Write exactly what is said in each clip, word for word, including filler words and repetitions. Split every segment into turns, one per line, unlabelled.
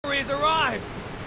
Has arrived!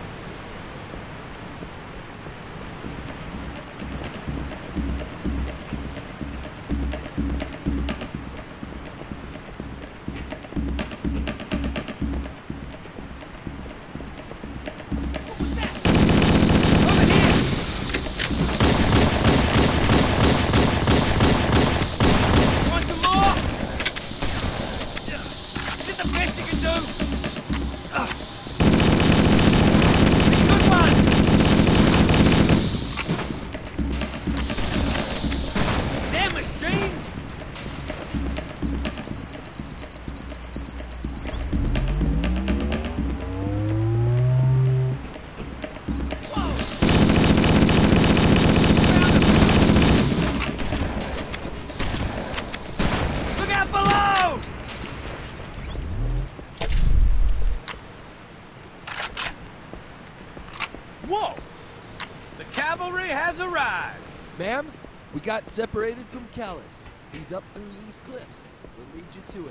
Whoa! The cavalry has arrived!
Ma'am, we got separated from Callus. He's up through these cliffs. We'll lead you to it.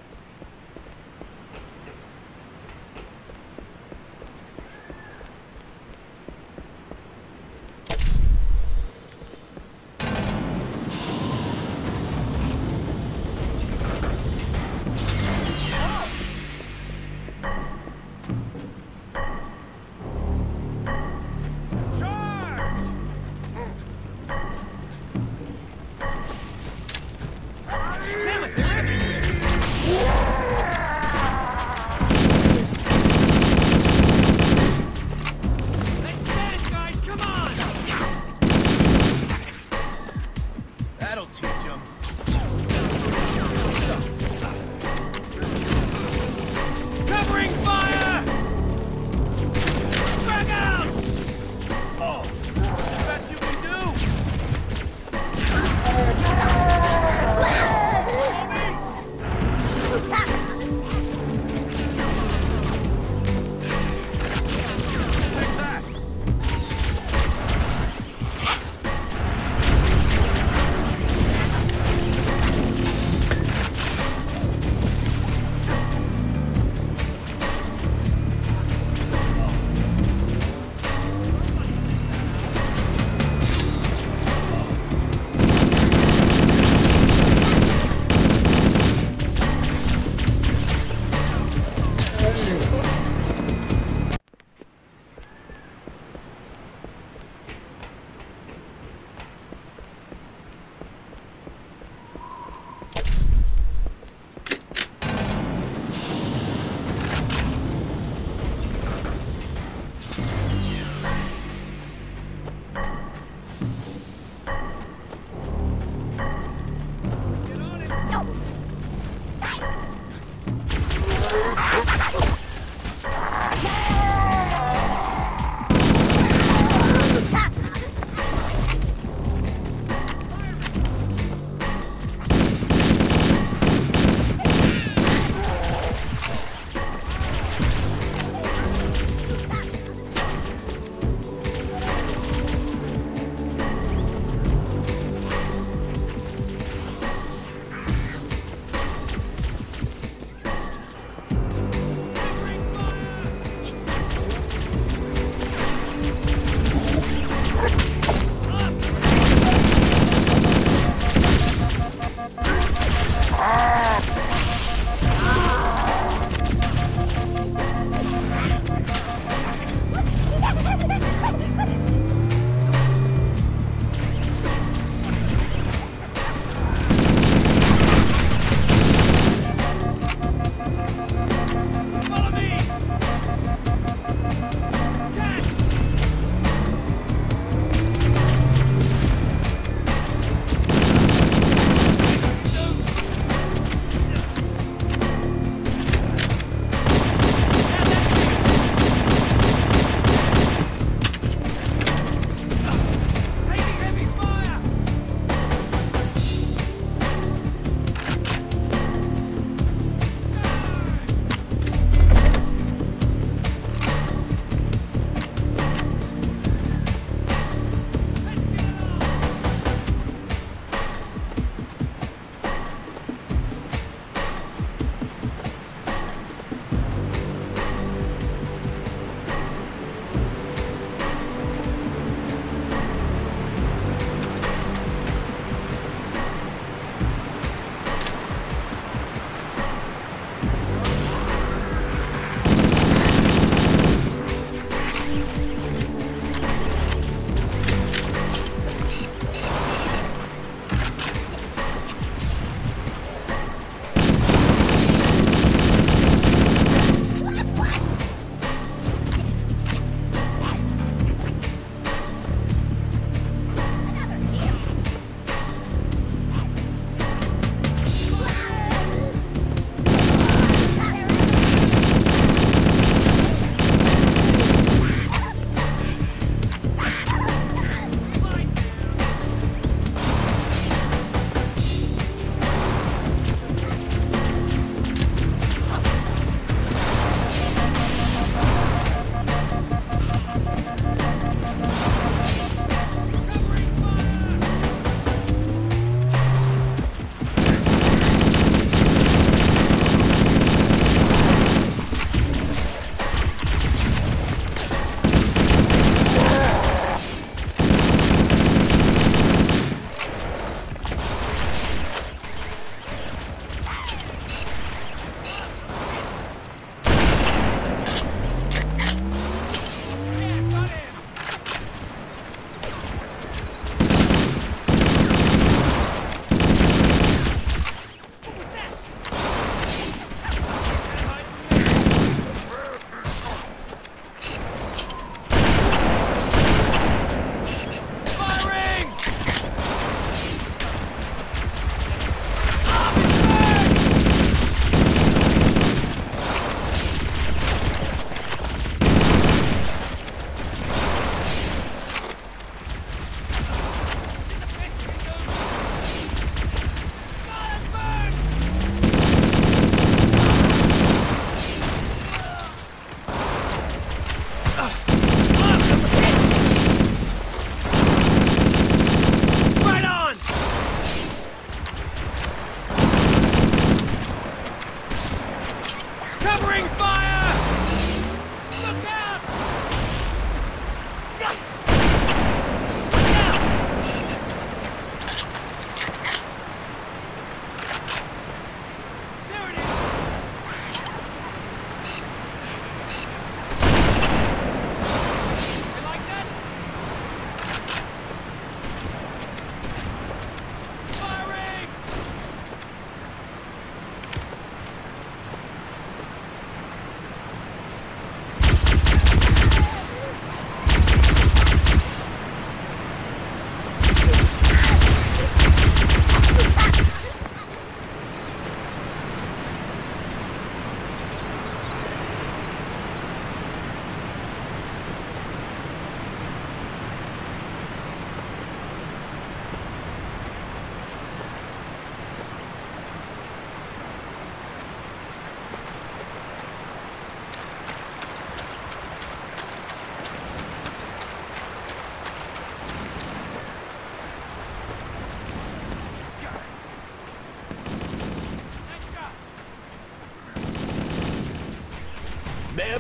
Whoa!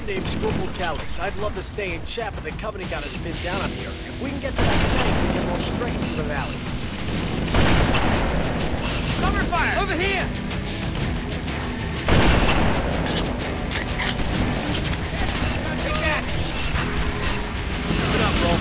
I'm named Scruple Callus. I'd love to stay in chat, but the Covenant got us pinned down up here. If we can get to that tank, we can go straight to the valley.
Cover fire! Over here! Take that!
Keep it up, bro.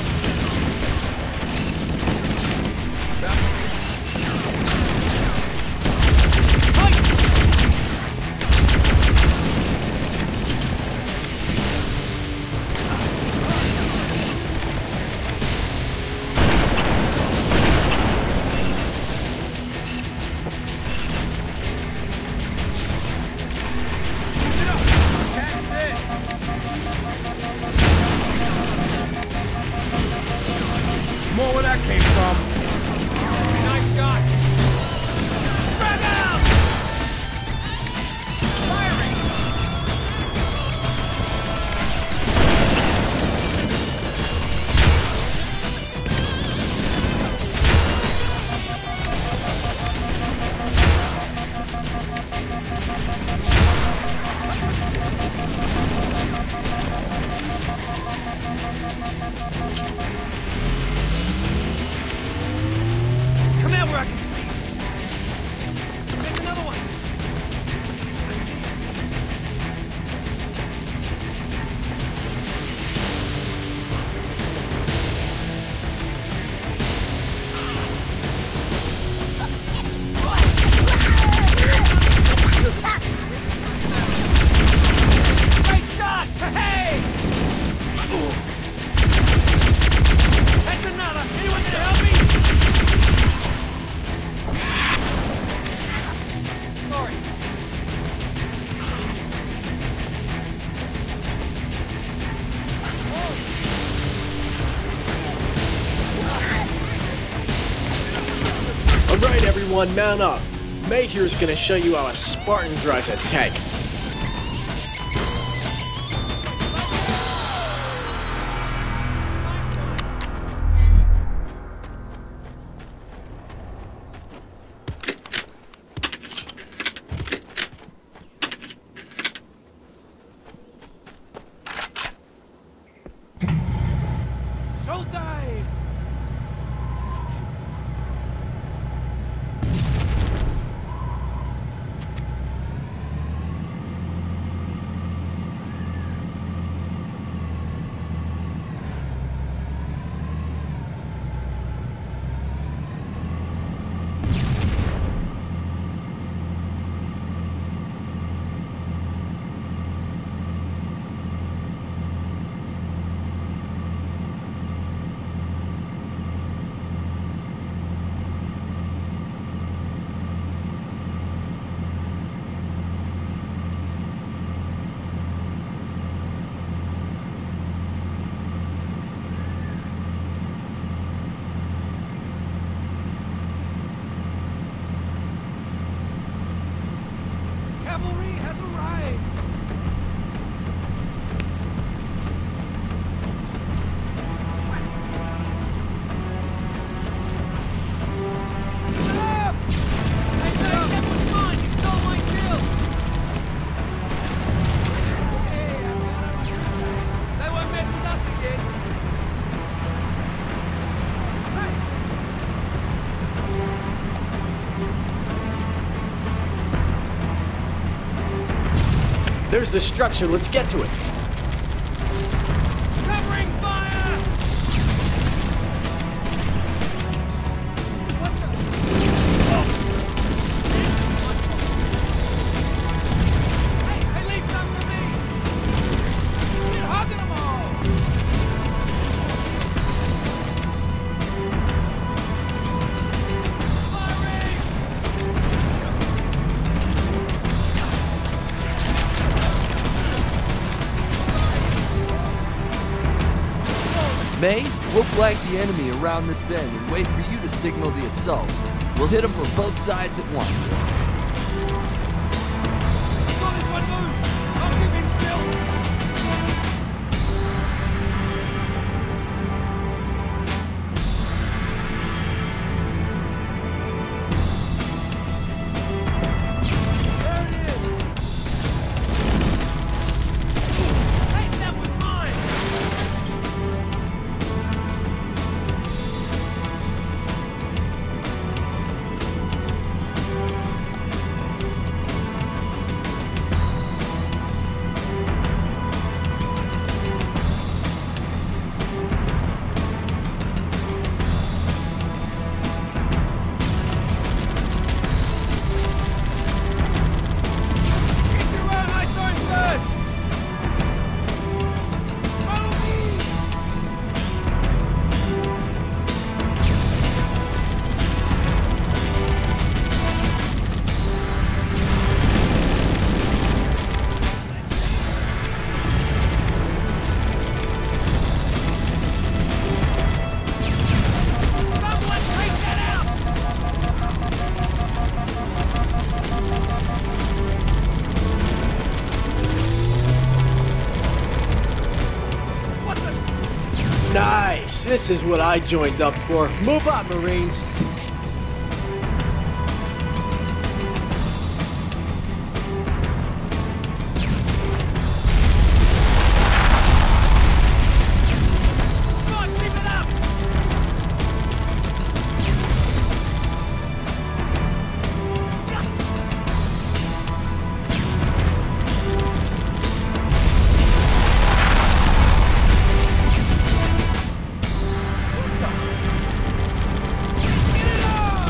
More where that came from. Nice shot. Frag out! Firing! Come out where I can see. There's another one. Great shot! Hey! That's another. Anyone can help me? Sorry.
Alright everyone, mount up. May here's gonna show you how a Spartan drives a tank.
Showtime! Cavalry has arrived! Up! Hey, hey, that was mine! You stole my kill! They won't mess with us again! Hey!
There's the structure, let's get to it.
Covering fire! What the? Oh. Hey, hey, leave some for me! We're hugging them all! Firing!
May, we'll flank the enemy around this bend and wait for you to signal the assault. We'll hit them from both sides at once.
Saw this one move! I'll keep him still! There it is! Hey,
Nice! This is what I joined up for. Move up, Marines!
Come on, keep it up! Get it on!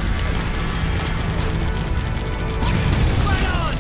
Right on!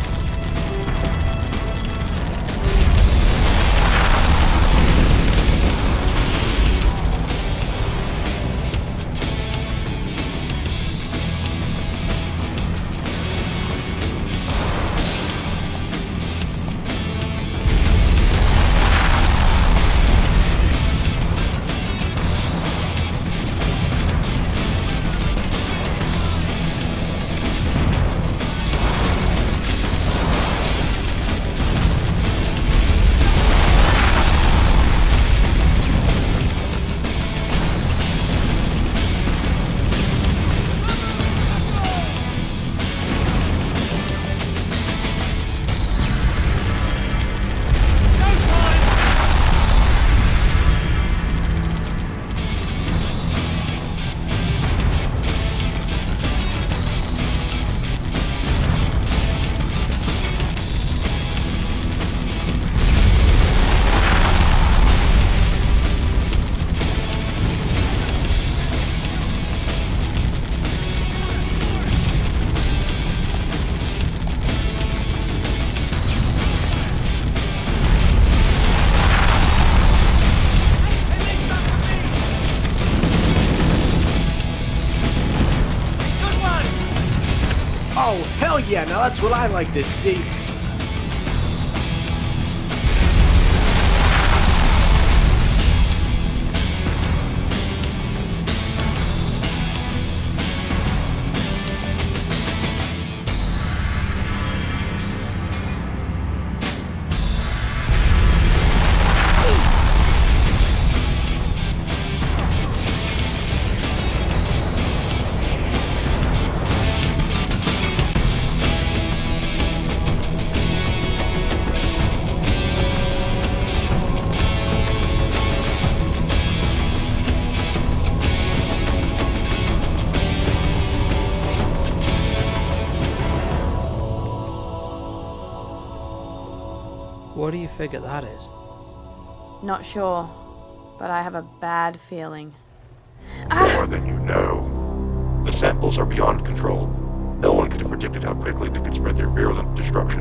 Oh, hell yeah, now that's what I like to see.
What do you figure that is?
Not sure, but I have a bad feeling.
More than you know. The samples are beyond control. No one could have predicted how quickly they could spread their virulent destruction.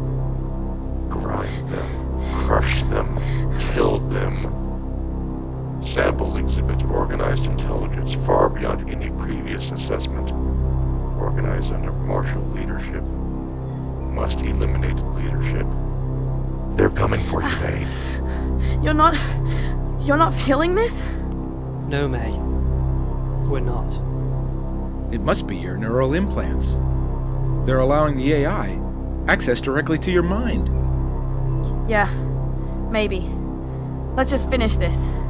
Grind them, crush them, kill them. Sample exhibits organized intelligence far beyond any previous assessment. Organized under martial leadership. Must eliminate leadership. They're coming for you, May.
You're not... You're not feeling this?
No, May. We're not.
It must be your neural implants. They're allowing the A I access directly to your mind.
Yeah, maybe. Let's just finish this.